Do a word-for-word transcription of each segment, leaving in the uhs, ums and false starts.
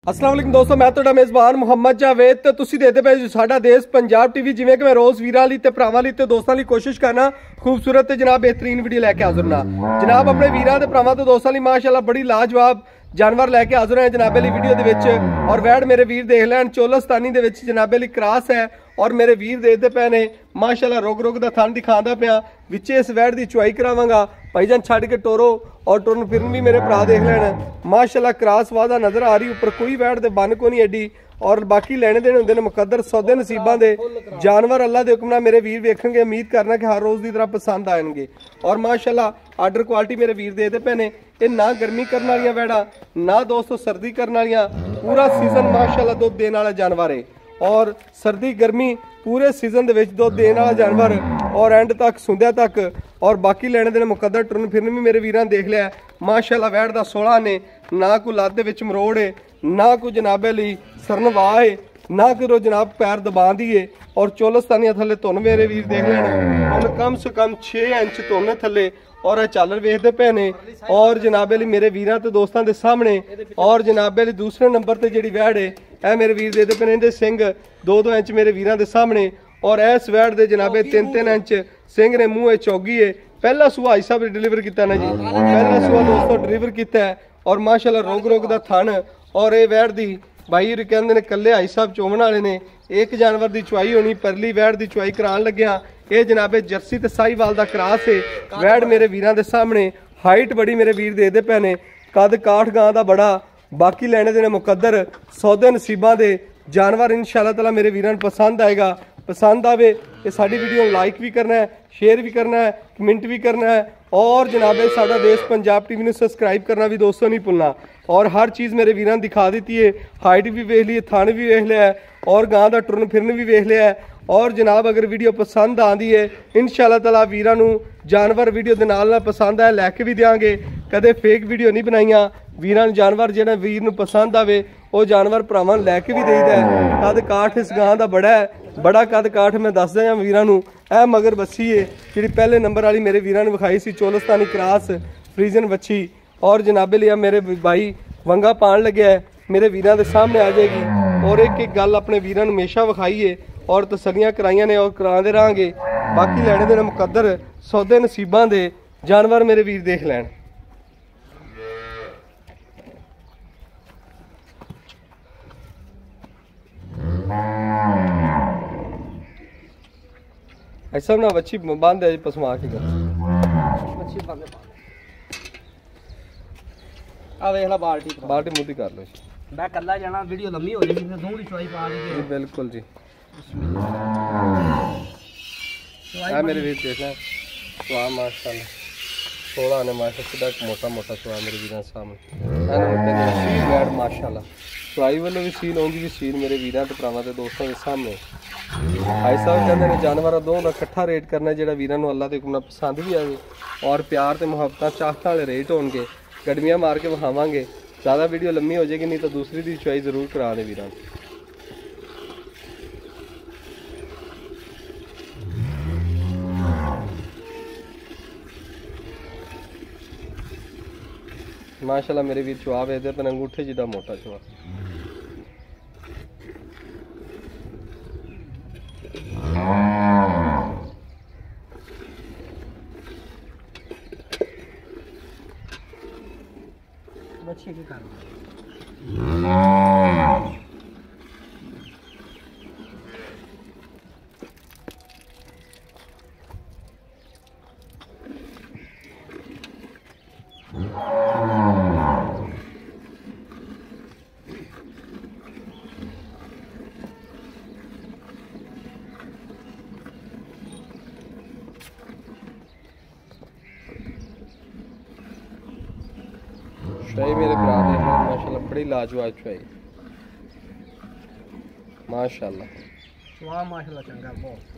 अस्सलाम वालेकुम दोस्तों, मैं ਤੁਹਾਡਾ ਮੇਜ਼ਬਾਨ ਮੁਹੰਮਦ ਜਾਵੇਦ ਤੇ ਤੁਸੀਂ ਦੇਖਦੇ ਪਏ ਜੀ ਸਾਡਾ ਦੇਸ਼ ਪੰਜਾਬ ਟੀਵੀ। ਜਿਵੇਂ ਕਿ ਮੈਂ ਰੋਜ਼ ਵੀਰਾਂ ਲਈ ਤੇ ਭਰਾਵਾਂ ਲਈ ਤੇ ਦੋਸਤਾਂ ਲਈ ਕੋਸ਼ਿਸ਼ ਕਰਨਾ ਖੂਬਸੂਰਤ ਤੇ ਜਨਾਬ बेहतरीन वीडियो लेके हाजिर ना जनाब अपने वीरां ते भरावां ते दोस्तां ਲਈ माशाअल्लाह बड़ी लाजवाब जानवर लैके हाजिर हैं जनाबे ली वीडियो दे विच। और वैड मेरे वीर देख लैन चोलस्तानी दे विच जनाबे ली क्रास है और मेरे वीर देखते पे ने माशाअल्लाह रोग रोग दा थन दिखांदा पिया विचे इस वैड दी चुआई करावांगा भाईजान छड़ के टोरो और टुरन फिरन भी मेरे भरा देख लैन माशाअल्लाह क्रास वादा नजर आ रही ऊपर कोई वैड दे बन को नहीं एडी और बाकी लेने देने होंगे मुकद्दर सौदे नसीबा दे जानवर अल्लाह के हुक्म नाल मेरे वीर वेखेंगे। उम्मीद करना कि हर रोज़ की तरह पसंद आएंगे और माशाअल्लाह आर्डर क्वालिटी मेरे वीर देते पे ने ये ना गर्मी करने वाली वैड़ा ना दोस्तों सर्दी करने वाली पूरा सीजन माशाअल्लाह दुध देने वाला जानवर है और सर्दी गर्मी पूरे सीजन दे विच दुध देने वाला जानवर और एंड तक सुंदिया तक और बाकी लेने देने मुकद्दर टुरन फिरन भी मेरे वीरां देख लिया माशाअल्लाह वैड़ दा सोलह ने ना कोई लत्त दे विच मरोड़ है ना कोई जनाबे लई सरनवाह है ना कोई जनाब पैर दबा दिए और चोलस्तानिया थले धुन मेरे वीर देख लेना हुण कम से कम छे इंच धुन थले और चालर वेखते पे ने और जनाबे लई मेरे वीरां ते दोस्तां दे सामने और जनाबे लई दूसरे नंबर ते जिहड़ी वैड़ है ए मेरे वीर देते पे ने इहदे सिंग दो दो इंच मेरे वीरां दे सामने और इस वैड़ दे जनाबे तीन तीन इंच सिंग ने मूँह चौगी है। पहला सूआ भाई साहब डिलीवर किया ना जी, पहला सूआ दोस्तों डिलीवर किया है और माशाअल्लाह रोग रोग दा थन और ये वैड़ दी भाई कहते ने कल्ले भाई साहब चोमन वाले ने एक जानवर की चुआई होनी परली वैड़ की चुआई करान लग्या ये जनाबे जर्सी ते साहीवाल दा क्रास है वैड़ मेरे वीरां दे सामने हाइट बड़ी मेरे वीर देखते पे ने कद काठ गां दा बड़ा बाकी लेने देने मुकद्दर सौदे नसीबा दे जानवर इंशाअल्लाह ताला मेरे वीरां नूं पसंद आएगा। पसंद आवे ये साडी वीडियो लाइक भी करना है शेयर भी करना है कमेंट भी करना है और जनाबे साडा देश पंजाब टीवी ने सब्सक्राइब करना भी दोस्तों नहीं भुलना और हर चीज़ मेरे वीरां दिखा दी है हाइट भी वेख ली है थन भी वेख लिया है और गां दा टुरन फिरन भी वेख लिया है और जनाब अगर वीडियो पसंद आती है इंशाअल्लाह ताला वीरां नूं जानवर वीडियो दे नाल नाल पसंद आए लैके भी देंगे कदे फेक वीडियो नहीं बनाइया वीरां नूं जानवर जिहड़ा वीर नूं पसंद आवे वो जानवर भरावां नूं लैके भी देईदा है। कद काठ इस गां दा बड़ा है बड़ा कद काठ मैं दस दिया वीरां नूं ए मगर बच्ची है जिहड़ी पहले नंबर वाली मेरे वीरां ने विखाई सी चोलस्तानी क्रास फ्रीजन बच्ची और जनाबे लिया मेरे भाई वंगा पान लगे है मेरे वीरां दे सामने आ जाएगी और एक एक गल अपने वीरां नूं हमेशा विखाई है और तसलियां कराइयां ने और करांदे रहांगे बाकी लैणे दे मुकद्दर सौदे नसीबां दे जानवर मेरे वीर देख लैण। ऐसा ना बच्ची बांध दे पसमा के बच्ची बांध आ वेख ला बाल्टी बाल्टी मुद्दी कर लो मैं कल्ला जाना वीडियो लंबी हो जाएगी मैं दूंगी चुआई पा दी जी बिल्कुल जी आ मेरे वीर देखना सुहा माशाअल्लाह सोलह ने माशाअल्लाह सीधा मोटा मोटा सुहा मेरे वीर सामने सील वैड माशाअल्लाह चुआई वालों भी सील आउंदी भी सील मेरे वीरां ते भरावां ते दोस्तों के सामने भाई साहब कहते हैं जानवर दोनों का इकट्ठा रेट करना जो वीरां नूं अल्लाह के हुक्म नाल पसंद भी आए और प्यार ते मुहब्बत चाहतां वाले रेट होणगे गड्डियां मार के विखावांगे ज़्यादा वीडियो लम्मी हो जाएगी नहीं तो दूसरी दी चुआई जरूर करा दे वीरां। माशाअल्लाह मेरे वीर चुआ वेखदे पे अंगूठे जिदा मोटा चुआ बच्चे की कर चुआई मेरे भरा देख माशाअल्लाह बड़ी लाजवाब चुआई माशाअल्लाह वाह माशाअल्लाह चंगा बहुत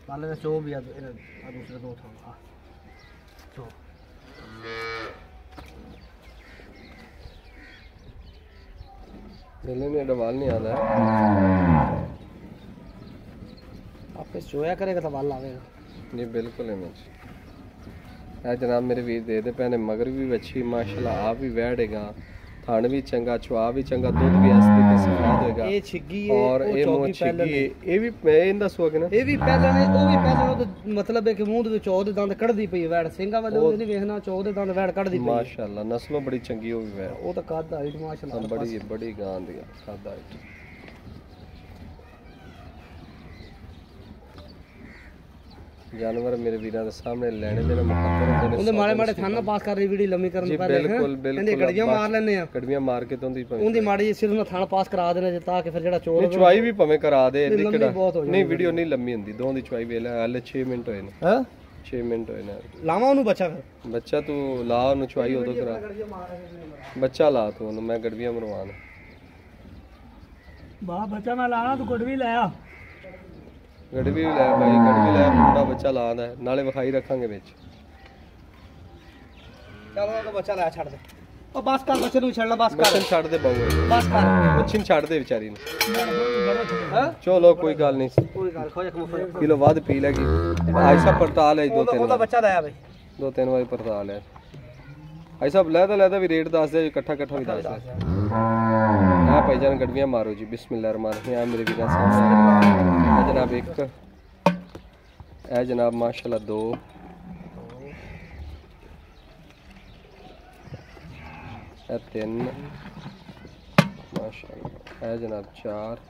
वाले चो भी आ दूसरे दो था चो मेले में डवाल नहीं आता है आपे चोया करेगा तो वाल आवेगा नहीं बिल्कुल इमेज है जनाब मेरे वीर दे दे पैने मगर भी अच्छी माशाल्लाह आप भी वैड़ेगा थान भी चंगा छुआ भी चंगा दूध भी इस तरीके से सफाद होएगा ये छिग्गी है और ये मोह छिग्गी है ये भी मैं इंदा सुआ के ना ये भी पहले ने वो भी पहले तो मतलब है कि मुंह दे चौ दे दंद कढ़दी पई वैड़ सिंगा वाले वो नहीं देखना चौ दे दंद वैड़ कढ़दी पई माशाल्लाह नस्लों बड़ी चंगी हो गई है वो तो कादा हाइट माशाल्लाह बड़ी बड़ी गां दी कादा हाइट जानवर मेरे वीरां दे सामने लेने मेरे मुकद्दर होंदे ने ਉਹਦੇ ਮਾੜੇ ਮਾੜੇ ਥਾਨਾ ਪਾਸ ਕਰ ਰਹੀ ਵੀਡੀਓ ਲੰਮੀ ਕਰਨ ਤੋਂ ਪਹਿਲੇ ਬਿਲਕੁਲ ਬਿਲਕੁਲ ਗੜੀਆਂ ਮਾਰ ਲੈਣੇ ਆ ਗੜੀਆਂ ਮਾਰ ਕੇ ਤੋਂ ਦੀ ਉਹਦੀ ਮਾੜੀ ਜਿਹੀ ਸਿਰ ਨੂੰ ਥਾਣਾ ਪਾਸ ਕਰਾ ਦੇਣਾ ਜੇ ਤਾਂ ਕਿ ਫਿਰ ਜਿਹੜਾ ਚੋਰ ਚੁਆਈ ਵੀ ਭਵੇਂ ਕਰਾ ਦੇ ਕਿਹੜਾ ਨਹੀਂ ਵੀਡੀਓ ਨਹੀਂ ਲੰਮੀ ਹੁੰਦੀ ਦੋ ਦੀ ਚੁਆਈ ਵੇਲੇ ਹਾਲੇ ਛੇ ਮਿੰਟ ਹੋਏ ਨੇ ਹਾਂ ਛੇ ਮਿੰਟ ਹੋਏ ਨੇ ਲਾਵਾਂ ਉਹਨੂੰ ਬੱਚਾ ਫਿਰ ਬੱਚਾ ਤੂੰ ਲਾ ਉਹਨੂੰ ਚੁਆਈ ਉਦੋਂ ਕਰਾ ਬੱਚਾ ਲਾ ਤੂੰ ਉਹਨੂੰ ਮੈਂ ਗੜਵੀਆਂ ਮਰਵਾਣ ਬਾ ਬੱਚਾ ਮੈਂ ਲਾਣਾ ਤੂੰ ਗੜਵੀ ਲੈ ਆ ਗੜਵੀ ਵੀ ਲੈ ਭਾਈ ਗੜਵੀ ਲੈ ਮੁੰਡਾ ਬੱਚਾ ਲਾਉਂਦਾ ਨਾਲੇ ਵਿਖਾਈ ਰੱਖਾਂਗੇ ਵਿੱਚ ਚਲੋ ਉਹ ਬੱਚਾ ਲੈ ਛੱਡ ਦੇ ਉਹ ਬਸ ਕਰ ਬੱਚੇ ਨੂੰ ਛੱਡਣਾ ਬਸ ਕਰ ਬੱਚੇ ਛੱਡ ਦੇ ਬਾਊ ਬਸ ਕਰ ਬੱਚੇ ਛੱਡ ਦੇ ਵਿਚਾਰੀ ਨੂੰ ਹਾਂ ਚਲੋ ਕੋਈ ਗੱਲ ਨਹੀਂ ਕੋਈ ਗੱਲ ਖੋਜ ਖਮੋ ਕਿਲੋ ਵੱਧ ਪੀ ਲੈਗੀ ਆਇਸਾ ਪੜਤਾਲ ਹੈ ਦੋ ਤਿੰਨ ਉਹਦਾ ਬੱਚਾ ਲਾਇਆ ਬਈ ਦੋ ਤਿੰਨ ਵਾਰੀ ਪੜਤਾਲ ਹੈ ਆਇਸਾ ਲੈਦਾ ਲੈਦਾ ਵੀ ਰੇਟ ਦੱਸ ਦੇ ਇਕੱਠਾ ਇਕੱਠਾ ਵੀ ਦੱਸ ਦੇ ਹਾਂ ਭਾਈ ਜਾਨ ਗੜਵੀਆਂ ਮਾਰੋ ਜੀ ਬਿਸਮਿਲ੍ਲਾਹਿਰ ਰਹਿਮਾਨਿਰ ਰਹੀਮ ਆ ਮੇਰੇ ਵੀਰਾਂ ਸਾਹਮਣੇ ਜਨਾਬ ਇੱਕ ਇਹ ਜਨਾਬ ਮਾਸ਼ਾਅੱਲਾ ਦੋ ਇਹ ਤਿੰਨ ਮਾਸ਼ਾਅੱਲਾ ਇਹ ਜਨਾਬ ਚਾਰ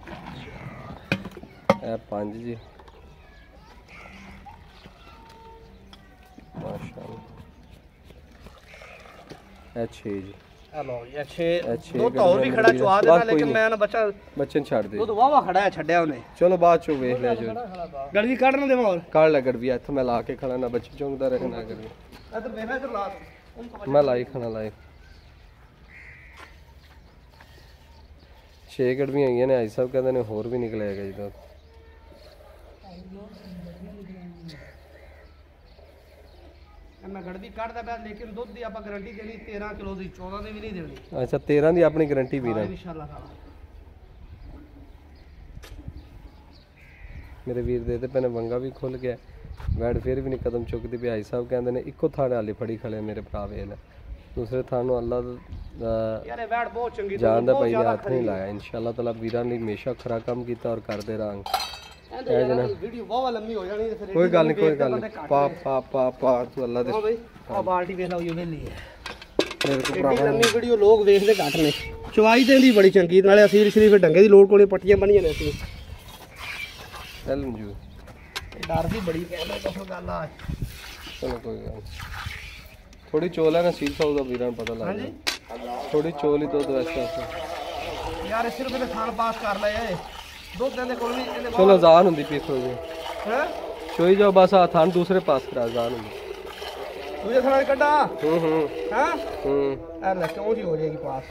ਇਹ ਪੰਜ ਜੀ ਮਾਸ਼ਾਅੱਲਾ ਇਹ ਛੇ ਜੀ हेलो ये छे दो तो और भी खड़ा चुआ देना लेकिन मैं ना बच्चा बच्चे छाड़ दे तो वावा खड़ा है छड्या उन्हें चलो बाद चो वेख ले जो गड़वी काटना देवा और काट ले गड़वी इथे मैं ला के खड़ा ना बच्चे चौंकदा रहे ना गड़वी इधर वेखना इधर ला मैं लाई खाना लाई छे गड़वी आई ने आई सब कहंदे ने होर भी निकलेगा जी तो मैं गड़वी काटदा पया लेकिन दूध दी आपा गारंटी देनी तेरह किलो दी चौदह दी भी नहीं देनी अच्छा तेरह दी अपनी गारंटी भी रहा इंशाल्लाह ताला मेरे वीर दे ते पने वंगा भी खुल गया वैड फिर भी नहीं कदम चुकदी भाई साहब कहंदे ने इको थाने वाली फड़ी खड़े मेरे भरा वेल दूसरे थानों अल्लाह यार वैड बहुत चंगी जान दा भाई ने हाथ नहीं लाया इंशाल्लाह ताला वीरां ने हमेशा खरा काम कीता और करदे रहांगे वीडियो बहुत लंबी हो जानी फिर कोई गल नहीं कोई गल नहीं पा पा पा पा तू अल्लाह दे हां भाई आ बाल्टी वेख लो ये वेली है मेरे को इतनी लंबी वीडियो लोग देखदे घट ने चवाई ते दी बड़ी चंगी नाले असीर शरीफ डंगे दी लोड़ कोले पट्टियां बनियां ने असली चल मंजू डर दी बड़ी कहना तो गल आ चलो कोई गल थोड़ी चोल है ना सील साउ दा वीरां पता लग गया थोड़ी चोल ही तो वैसे यार सिर्फ ने खान पास कर ले दो दिन कोल नहीं चलो जान हुंदी पीखो जी हैं चोई जाओ बस आ थान दूसरे पास करा जान हुंदी तुझे खाना कड्डा हम्म हम्म हां हम्म अरे क्यों जी हो जाएगी पास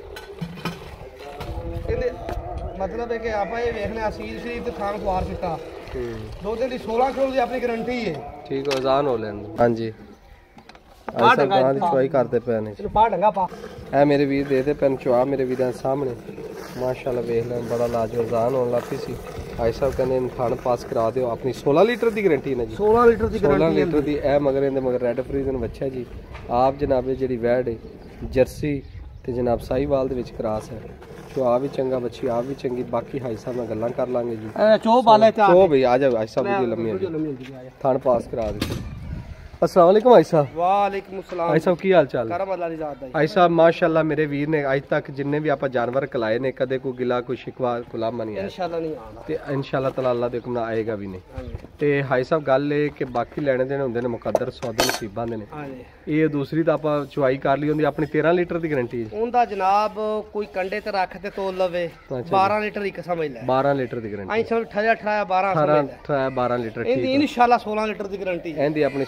ਇਹਦੇ मतलब है कि आपा ये देखने असील शरीफ ते खान खुआर चिट्टा दो दिन दी सोलह किलो दी अपनी गारंटी है ठीक हो जान हो लेन हां जी ऐसा गां दी चोई करते पे ने चलो पा ढंगा पा ए मेरे वीर दे दे पेन चुआ मेरे वीरां सामने माशाल्लाह वेख ले बड़ा लाजवाब होने लग पी सी भाई साहब कहने खान पास करा दियो अपनी सोलह लीटर की गारंटी है जी सोलह लीटर की सोलह लीटर की ए मगर इहदे मगर रेड फ्रीजन बच्चा जी आप जनाबे जिहड़ी वैड है जर्सी ते जनाब साहीवाल दे विच क्रॉस है चुआ भी चंगा बच्ची आप भी चंगी बाकी हाई साहब नाल गल्लां कर लांगे जी चो बाले चा चो भाई आ जाओ हाई साहब वीडियो लम्मी है खान पास करा दे अस्सलाम वालेकुम भाई साहब वालेकुम सलाम भाई साहब की हाल चाल करम अल्लाह दी जात दा भाई साहब माशाल्लाह मेरे वीर ने आज तक जिन्ने भी आप जानवर कलाए ने कदे कोई गिला कोई शिकवा गुलामा नहीं आया इंशाल्लाह नहीं आना ते इंशाल्लाह ताला अल्लाह दे हुक्म नाल आएगा भी नहीं ते भाई साहब गल ए कि बाकी लेने देने हुंदे ने मुकद्दर सौदे नसीबां दे ने हां जी ये दूसरी तो आप चुआई कर ली होंदी अपनी तेरह लीटर की गारंटी है उनदा जनाब कोई कंडे ते रख ते तोल लवे बारह लीटर एक समझ ले बारह लीटर की गारंटी आई सब अठारह अठारह बारह समझ ले अठारह बारह लीटर ठीक इंदी इंशाल्लाह सोलह लीटर की गारंटी है इंदी अपनी सोलह लीटर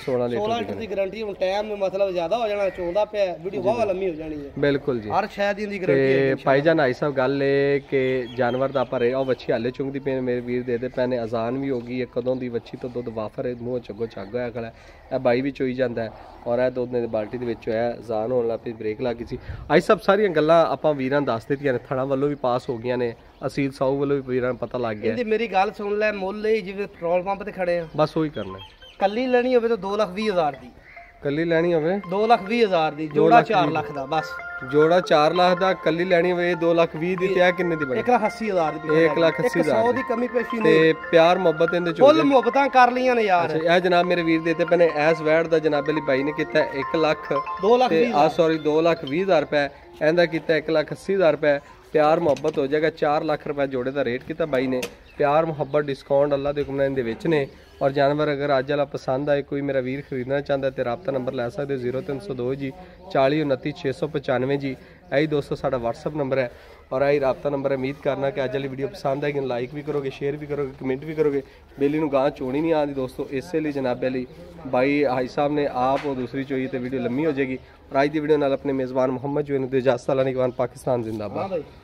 सोलह लीटर की गारंटी ਹੁਣ ਟਾਈਮ ਮਤਲਬ ਜ਼ਿਆਦਾ ਹੋ ਜਾਣਾ ਚੋਂਦਾ ਪਿਆ ਵੀਡੀਓ ਬਹੁਤ ਲੰਮੀ ਹੋ ਜਾਣੀ ਹੈ ਬਿਲਕੁਲ ਜੀ ਹਰ ਸ਼ਾਇਦ ਦੀ ਗਾਰੰਟੀ ਹੈ ਤੇ ਭਾਈ ਜਾਨ ਆਈ ਸਾਹਿਬ ਗੱਲ ਏ ਕਿ ਜਾਨਵਰ ਦਾ ਆਪਾਂ ਰੇ ਉਹ ਵੱਛੀ ਹਾਲੇ ਚੁੰਗਦੀ ਪਏ ਮੇਰੇ ਵੀਰ ਦੇ ਦੇ ਪੈਨੇ ਅਜ਼ਾਨ ਵੀ ਹੋ ਗਈ ਹੈ ਕਦੋਂ ਦੀ ਵੱਛੀ ਤੋਂ ਦੁੱਧ ਵਾਫਰ ਮੂੰਹ ਚੱਗੋ ਚੱਗ ਹੋਇਆ ਖੜਾ ਇਹ ਬਾਈ ਵੀ ਚੋਈ ਜਾਂਦਾ ਹੈ ਔਰ ਇਹ ਦੁੱਧ ਨੇ ਬਾਲਟੀ ਦੇ ਵਿੱਚ ਹੋਇਆ ਅਜ਼ਾਨ ਹੋਣ ਲੱਗ ਪਈ ਬ੍ਰੇਕ ਲੱਗ ਗਈ ਸੀ ਆਈ ਸਭ ਸਾਰੀਆਂ ਗੱਲਾਂ ਆਪਾਂ ਵੀਰਾਂ ਦੱਸ ਦਿੱਤੀਆਂ ਨੇ ਥਣਾ ਵੱਲੋਂ ਵੀ ਪਾਸ ਹੋ ਗਈਆਂ ਨੇ ਅਸੀਲ ਸਾਊ ਵੱਲੋਂ ਵੀ ਵੀਰਾਂ ਨੂੰ ਪਤਾ ਲੱਗ ਗਿਆ ਇਹਦੀ ਮੇਰੀ ਗੱਲ ਸੁਣ ਲੈ ਮੁੱਲ ਹੀ ਜਿਵੇਂ ਪੈਟਰੋਲ ਪੰਪ ਤੇ ਖੜੇ ਆ ਬਸ ਉਹੀ ਕਰਨਾ ਕੱਲੀ ਲੈਣੀ ਹੋਵੇ ਤਾਂ ਦੋ ਲੱਖ ਵੀਹ ਹਜ਼ਾਰ ਦੀ ਕੱਲੀ ਲੈਣੀ ਹੋਵੇ ਦੋ ਲੱਖ ਵੀਹ ਹਜ਼ਾਰ ਦੀ ਜੋੜਾ ਚਾਰ ਲੱਖ ਦਾ ਬਸ ਜੋੜਾ ਚਾਰ ਲੱਖ ਦਾ ਕੱਲੀ ਲੈਣੀ ਹੋਵੇ ਦੋ ਲੱਖ ਵੀਹ ਦੀ ਤੇ ਆ ਕਿੰਨੇ ਦੀ ਬਣੀ ਇੱਕ ਲੱਖ ਅੱਸੀ ਹਜ਼ਾਰ ਦੀ ਇੱਕ ਲੱਖ ਅੱਸੀ ਹਜ਼ਾਰ ਸੌ ਦੀ ਕਮੀ ਪੇਸ਼ੀ ਤੇ ਨਹੀਂ ਪਿਆਰ ਮੁਹੱਬਤ ਇਹਦੇ ਚ ਫੁੱਲ ਮੁਹੱਬਤਾਂ ਕਰ ਲਈਆਂ ਨੇ ਯਾਰ ਇਹ ਜਨਾਬ ਮੇਰੇ ਵੀਰ ਦੇ ਤੇ ਪੈਨੇ ਐਸ ਵੈਡ ਦਾ ਜਨਾਬ ਅਲੀ ਬਾਈ ਨੇ ਕੀਤਾ ਇੱਕ ਲੱਖ ਦੋ ਲੱਖ ਤੇ ਆ ਸੌਰੀ ਦੋ ਲੱਖ ਵੀਹ ਹਜ਼ਾਰ ਰੁਪਏ ਇਹਦਾ ਕੀਤਾ ਇੱਕ ਲੱਖ ਅੱਸੀ ਹਜ਼ਾਰ ਰੁਪਏ ਪਿਆਰ ਮੁਹੱਬਤ ਹੋ ਜਾਏਗਾ ਚਾਰ ਲੱਖ ਰੁਪਏ ਜੋੜੇ ਦਾ ਰੇਟ ਕੀਤਾ ਬਾਈ ਨੇ ਪਿਆਰ ਮੁਹੱਬਤ ਡਿਸਕਾਊਂਟ ਅੱਲਾ ਦੇ ਹੁਕਮ ਨਾਲ ਇਹਦੇ ਵਿੱਚ ਨੇ और जानवर अगर अज वाला पसंद आए कोई मेरा वीर खरीदना चाहता है तो रबता नंबर लै सकते जीरो तीन सौ दो जी चाली उनती छे सौ पचानवे जी यही दोस्तों साडा व्हाट्सअप नंबर है और यही रबता नंबर है उम्मीद करना कि अज वाली वीडियो पसंद आएगी लाइक भी करोगे शेयर भी करोगे कमेंट भी करोगे बेली नूं गां चोनी नहीं आती दोस्तों इसलिए जनाबे अली भाई हाई साहब ने आप और दूसरी चोई तो वीडियो लम्मी हो जाएगी और अज की वीडियो नाल अपने मेज़बान मुहम्मद जो इजाजत अल्लाह निगवान पाकिस्तान जिंदाबाद।